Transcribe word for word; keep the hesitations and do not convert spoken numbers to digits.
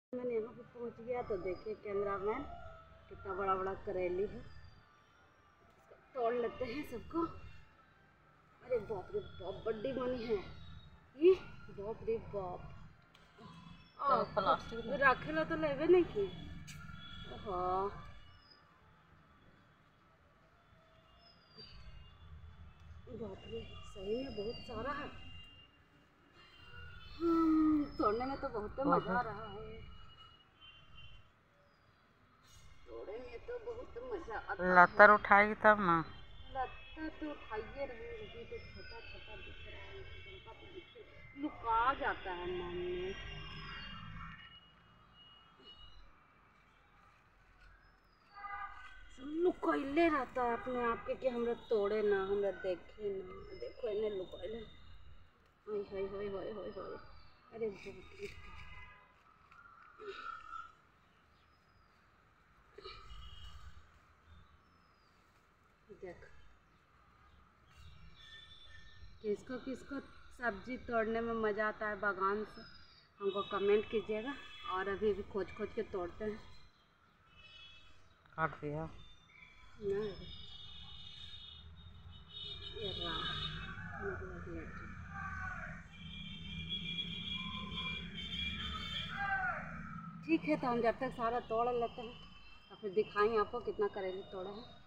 मैंने यहाँ पे पहुँच गया तो देखिए कैमरामैन कितना बड़ा बड़ा करेली है। तोड़ लेते हैं सबको। अरे बाप रे बाप, बड्डी मनी है ये, बाप रे बाप। रखेला तो लेवे नहीं की। हाँ बाप रे, सही में बहुत सारा है। तोड़ने में तो बहुत मजा आ रहा है। तोड़े में तो बहुत मजा आता है। लतर उठाएगी तब ना। लतर तो उठाइए रहे, लेकिन तो छोटा छोटा दिख रहा है, बड़का तो दिखे लुका जाता है मन में। लुकैले रहता है अपने आप के कि हमरा तोड़े ना, हमरा देखे ना। देखो इन्हें लुकैले। हाय हाय हाय हाय हाय हाय। अरे बाप रे, देख किसको किसको सब्जी तोड़ने में मज़ा आता है बागान से, हमको कमेंट कीजिएगा। और अभी भी खोज खोज के तोड़ते हैं। काट दिया ना ये रहा, ठीक है तो हम जब तक सारा तोड़ लेते हैं तो फिर दिखाएंगे आपको कितना करेली तोड़ा है।